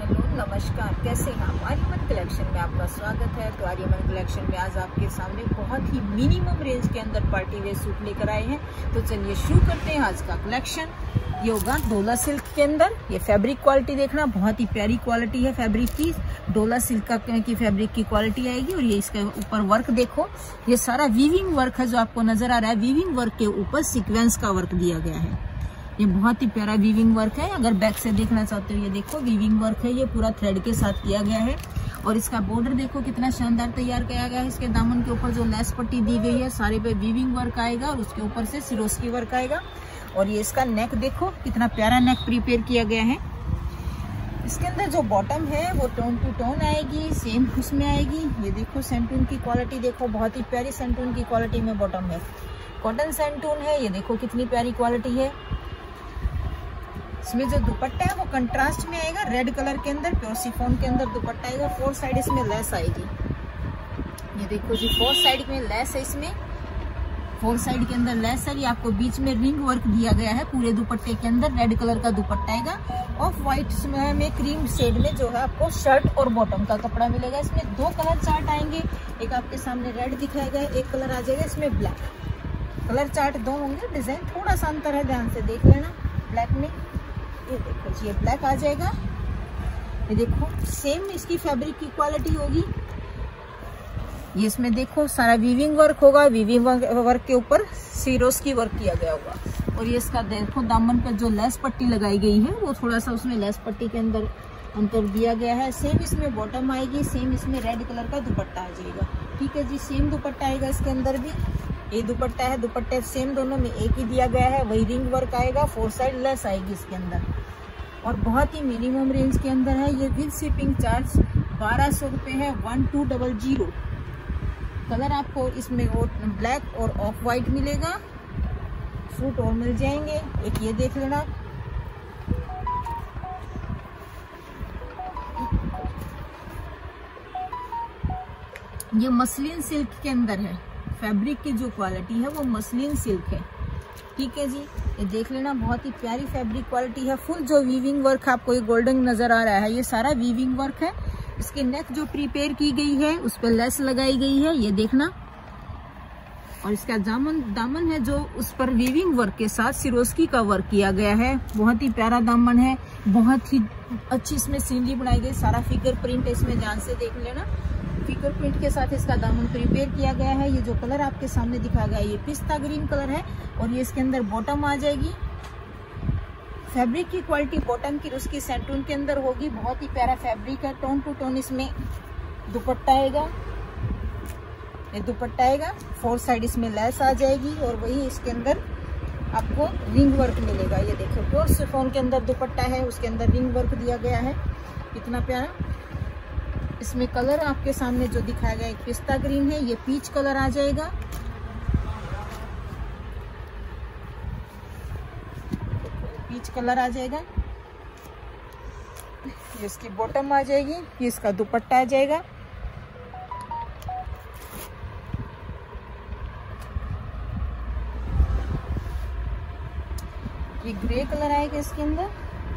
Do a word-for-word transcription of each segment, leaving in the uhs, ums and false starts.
Hello नमस्कार, कैसे हैं आप। आर्यमन कलेक्शन में आपका स्वागत है। तो आर्यमन कलेक्शन में आज आपके सामने बहुत ही मिनिमम रेंज के अंदर पार्टी वेयर सूट लेकर आए हैं। तो चलिए शुरू करते हैं आज का कलेक्शन। ये होगा डोला सिल्क के अंदर। ये फैब्रिक क्वालिटी देखना, बहुत ही प्यारी क्वालिटी है फैब्रिक की। डोला सिल्क का की फैब्रिक की क्वालिटी आएगी। और ये इसके ऊपर वर्क देखो, ये सारा वीविंग वर्क है जो आपको नजर आ रहा है। वीविंग वर्क के ऊपर सीक्वेंस का वर्क दिया गया है। ये बहुत ही प्यारा वीविंग वर्क है। अगर बैक से देखना चाहते हो, ये देखो वीविंग वर्क है, ये पूरा थ्रेड के साथ किया गया है। और इसका बॉर्डर देखो कितना शानदार तैयार किया गया है। इसके दामन के ऊपर जो लेस पट्टी दी गई है, सारे पे वीविंग वर्क आएगा और उसके ऊपर से सिरोस्की वर्क आएगा। और ये इसका नेक देखो कितना प्यारा नेक प्रिपेयर किया गया है। इसके अंदर जो बॉटम है वो टोन टू टोन आएगी, सेम उसमें आएगी। ये देखो सेंटून की क्वालिटी देखो, बहुत ही प्यारी सेंटून की क्वालिटी में बॉटम है। कॉटन सेंटून है, ये देखो कितनी प्यारी क्वालिटी है। इसमें जो दुपट्टा है वो कंट्रास्ट में आएगा, रेड कलर के अंदर प्योर शिफॉन के अंदर दुपट्टा आएगा। फोर साइड इसमें लेस आएगी। ये देखो जी, फोर साइड में लेस है। इसमें फोर साइड के अंदर लेस है। ये आपको बीच में रिंग वर्क दिया गया है पूरे दुपट्टे के अंदर। रेड कलर का दुपट्टा आएगा। ऑफ व्हाइट में क्रीम शेड में जो है आपको शर्ट और बॉटम का कपड़ा मिलेगा। इसमें दो कलर चार्ट आएंगे, एक आपके सामने रेड दिखाया गया, एक कलर आ जाएगा इसमें ब्लैक। कलर चार्ट दो होंगे, डिजाइन थोड़ा सा अंतर है, ध्यान से देख लेना। ब्लैक में ये देखो जी, ये ब्लैक आ जाएगा। ये देखो सेम इसकी फैब्रिक की क्वालिटी होगी। ये इसमें देखो सारा वीविंग वर्क होगा। वीविंग वर्क के ऊपर सीरोस की वर्क किया गया होगा। और ये इसका देखो दामन पर जो लेस पट्टी लगाई गई है वो थोड़ा सा उसमें लेस पट्टी के अंदर अंतर दिया गया है। सेम इसमें बॉटम आएगी, सेम इसमें रेड कलर का दुपट्टा आ जाएगा। ठीक है जी, सेम दुपट्टा आएगा इसके अंदर भी। ये दुपट्टा है, दुपट्टे सेम दोनों में एक ही दिया गया है। वही रिंग वर्क आएगा, फोर साइड लेस आएगी इसके अंदर। और बहुत ही मिनिमम रेंज के अंदर है। ये विद शिपिंग चार्ज बारह सौ रुपये है। One two double zero colour आपको इसमें वो ब्लैक और ऑफ वाइट मिलेगा। सूट और मिल जाएंगे, एक ये देख लेना। ये मसलिन सिल्क के अंदर है। फैब्रिक की जो क्वालिटी है वो मसलिन सिल्क है। ठीक है जी, ये देख लेना, बहुत ही प्यारी फैब्रिक क्वालिटी है। फुल जो वीविंग वर्क आपको ये गोल्डन नजर आ रहा है, ये सारा वीविंग वर्क है। इसकी नेक जो प्रिपेयर की गई है उस पर लेस लगाई गई है, ये देखना। और इसका दामन दामन है जो उस पर वीविंग वर्क के साथ सिरोस्की का वर्क किया गया है। बहुत ही प्यारा दामन है, बहुत ही अच्छी इसमें सीनरी बनाई गई। सारा फिगर प्रिंट इसमें ध्यान से देख लेना। फिगर प्रिंट के साथ इसका दामन प्रिपेयर किया गया है। ये जो कलर आपके सामने दिखाया गया है ये पिस्ता ग्रीन कलर है। और ये इसके अंदर बॉटम आ जाएगी। फैब्रिक की क्वालिटी बॉटम की उसकी सेंटून के अंदर होगी। बहुत ही प्यारा फैब्रिक है। टोन टू टोन इसमें दुपट्टा आएगा। ये दुपट्टा आएगा, फोर साइड इसमें लेस आ जाएगी। और वही इसके अंदर आपको रिंग वर्क मिलेगा। ये देखो प्योर शिफॉन के अंदर दुपट्टा है, उसके अंदर रिंग वर्क दिया गया है। कितना प्यारा। इसमें कलर आपके सामने जो दिखाया गया एक पिस्ता ग्रीन है, ये पीच कलर आ जाएगा। पीच कलर आ जाएगा। ये इसकी बॉटम आ जाएगी, ये इसका दुपट्टा आ जाएगा। ये ग्रे कलर आएगा इसके अंदर।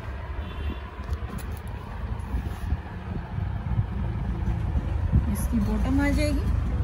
इसकी बॉटम आ जाएगी।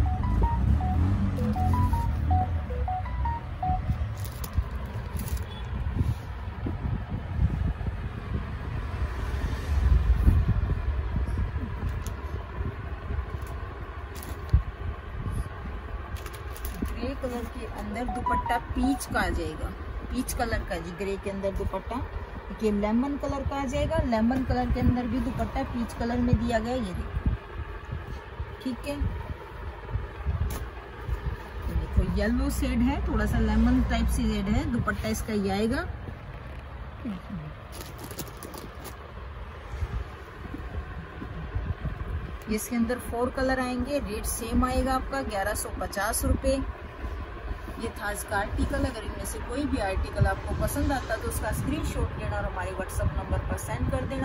ग्रे कलर के अंदर दुपट्टा पीच का आ जाएगा। पीच कलर का जी, ग्रे के अंदर दुपट्टा। ये लेमन कलर का आ जाएगा। लेमन कलर के अंदर भी दुपट्टा पीच कलर में दिया गया, ये देखो। ठीक है, ये देखो येलो शेड है, थोड़ा सा लेमन टाइप सी शेड है। दुपट्टा इसका ये आएगा। इसके अंदर फोर कलर आएंगे। रेट सेम आएगा आपका ग्यारह सौ पचास रुपये। ये था इसका आर्टिकल। अगर इनमें से कोई भी आर्टिकल आपको पसंद आता तो उसका स्क्रीनशॉट लेना और हमारे व्हाट्सएप नंबर पर सेंड कर देना।